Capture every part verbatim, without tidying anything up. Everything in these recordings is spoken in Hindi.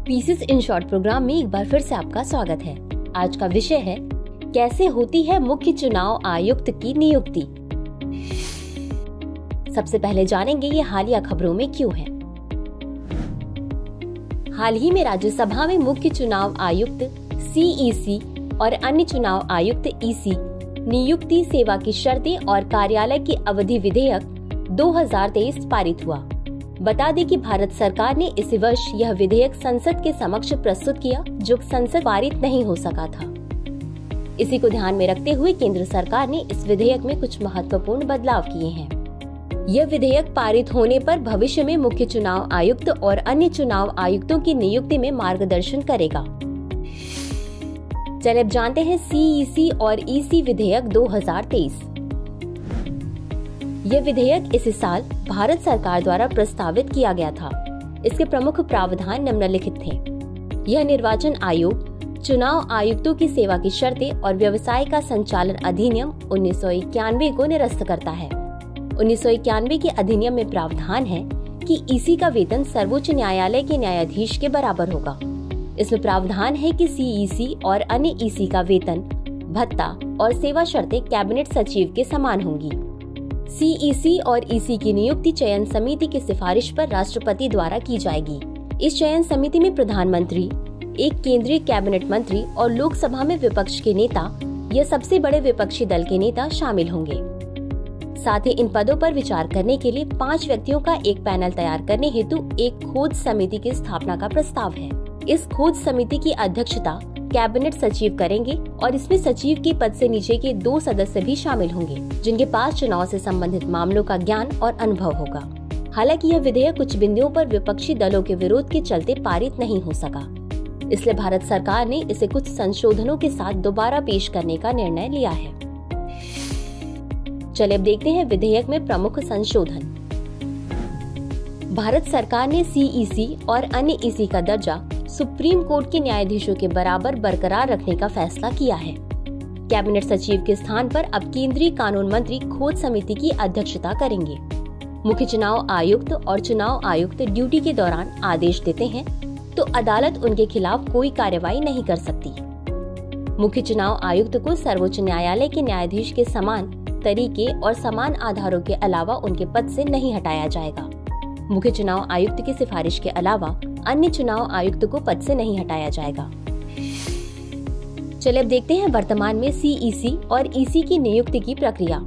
पीसेस इन शॉर्ट प्रोग्राम में एक बार फिर से आपका स्वागत है। आज का विषय है कैसे होती है मुख्य चुनाव आयुक्त की नियुक्ति। सबसे पहले जानेंगे ये हालिया खबरों में क्यों है। हाल ही में राज्यसभा में मुख्य चुनाव आयुक्त सीईसी और अन्य चुनाव आयुक्त ईसी नियुक्ति सेवा की शर्तें और कार्यालय की अवधि विधेयक दो हज़ार तेईस पारित हुआ। बता दें कि भारत सरकार ने इस वर्ष यह विधेयक संसद के समक्ष प्रस्तुत किया, जो संसद पारित नहीं हो सका था। इसी को ध्यान में रखते हुए केंद्र सरकार ने इस विधेयक में कुछ महत्वपूर्ण बदलाव किए हैं। यह विधेयक पारित होने पर भविष्य में मुख्य चुनाव आयुक्त और अन्य चुनाव आयुक्तों की नियुक्ति में मार्गदर्शन करेगा। चलिए अब जानते हैं सीईसी और ईसी विधेयक दो हज़ार तेईस। यह विधेयक इसी साल भारत सरकार द्वारा प्रस्तावित किया गया था। इसके प्रमुख प्रावधान निम्नलिखित थे। यह निर्वाचन आयोग, चुनाव आयुक्तों की सेवा की शर्तें और व्यवसाय का संचालन अधिनियम उन्नीस सौ इक्यानवे को निरस्त करता है। उन्नीस सौ इक्यानवे के अधिनियम में प्रावधान है कि ईसी का वेतन सर्वोच्च न्यायालय के न्यायाधीश के बराबर होगा। इसमें प्रावधान है कि सीईसी और अन्य ईसी का वेतन, भत्ता और सेवा शर्तें कैबिनेट सचिव के समान होंगी। सीईसी और ईसी की नियुक्ति चयन समिति की सिफारिश पर राष्ट्रपति द्वारा की जाएगी। इस चयन समिति में प्रधानमंत्री, एक केंद्रीय कैबिनेट मंत्री और लोकसभा में विपक्ष के नेता या सबसे बड़े विपक्षी दल के नेता शामिल होंगे। साथ ही इन पदों पर विचार करने के लिए पाँच व्यक्तियों का एक पैनल तैयार करने हेतु एक खोज समिति की स्थापना का प्रस्ताव है। इस खोज समिति की अध्यक्षता कैबिनेट सचिव करेंगे और इसमें सचिव के पद से नीचे के दो सदस्य भी शामिल होंगे, जिनके पास चुनाव से संबंधित मामलों का ज्ञान और अनुभव होगा। हालांकि यह विधेयक कुछ बिंदुओं पर विपक्षी दलों के विरोध के चलते पारित नहीं हो सका, इसलिए भारत सरकार ने इसे कुछ संशोधनों के साथ दोबारा पेश करने का निर्णय लिया है। चलिए अब देखते हैं विधेयक में प्रमुख संशोधन। भारत सरकार ने सीईसी और अन्य ईसी का दर्जा सुप्रीम कोर्ट के न्यायाधीशों के बराबर बरकरार रखने का फैसला किया है। कैबिनेट सचिव के स्थान पर अब केंद्रीय कानून मंत्री खोज समिति की अध्यक्षता करेंगे। मुख्य चुनाव आयुक्त और चुनाव आयुक्त ड्यूटी के दौरान आदेश देते हैं तो अदालत उनके खिलाफ कोई कार्रवाई नहीं कर सकती। मुख्य चुनाव आयुक्त को सर्वोच्च न्यायालय के न्यायाधीश के समान तरीके और समान आधारों के अलावा उनके पद से नहीं हटाया जाएगा। मुख्य चुनाव आयुक्त की सिफारिश के अलावा अन्य चुनाव आयुक्त को पद से नहीं हटाया जाएगा। चलिए अब देखते हैं वर्तमान में सीईसी और ईसी की नियुक्ति की प्रक्रिया।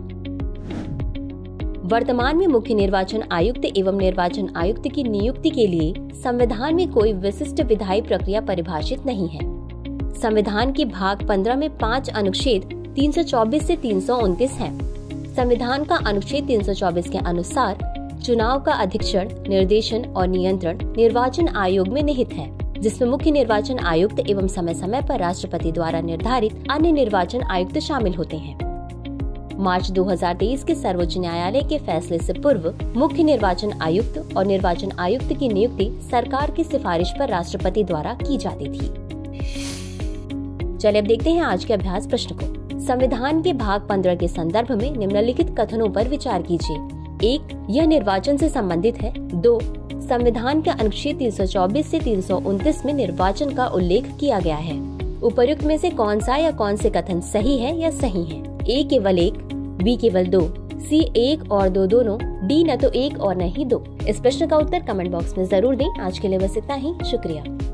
वर्तमान में मुख्य निर्वाचन आयुक्त एवं निर्वाचन आयुक्त की नियुक्ति के लिए संविधान में कोई विशिष्ट विधायी प्रक्रिया परिभाषित नहीं है। संविधान के भाग पंद्रह में पाँच अनुच्छेद तीन सौ चौबीस से तीन सौ उनतीस है। संविधान का अनुच्छेद तीन सौ चौबीस के अनुसार चुनाव का अधीक्षण, निर्देशन और नियंत्रण निर्वाचन आयोग में निहित है, जिसमें मुख्य निर्वाचन आयुक्त एवं समय समय पर राष्ट्रपति द्वारा निर्धारित अन्य निर्वाचन आयुक्त शामिल होते हैं। मार्च दो हज़ार तेईस के सर्वोच्च न्यायालय के फैसले से पूर्व मुख्य निर्वाचन आयुक्त और निर्वाचन आयुक्त की नियुक्ति सरकार की सिफारिश पर राष्ट्रपति द्वारा की जाती थी। चलिए अब देखते हैं आज के अभ्यास प्रश्न को। संविधान के भाग पंद्रह के संदर्भ में निम्नलिखित कथनों पर विचार कीजिए। एक, यह निर्वाचन से संबंधित है। दो, संविधान के अनुच्छेद तीन सौ चौबीस से तीन सौ उनतीस में निर्वाचन का उल्लेख किया गया है। उपर्युक्त में से कौन सा या कौन से कथन सही है या सही है? ए केवल एक, बी केवल दो, सी एक और दो दोनों, डी न तो एक और न ही दो। इस प्रश्न का उत्तर कमेंट बॉक्स में जरूर दें। आज के लिए बस इतना ही। शुक्रिया।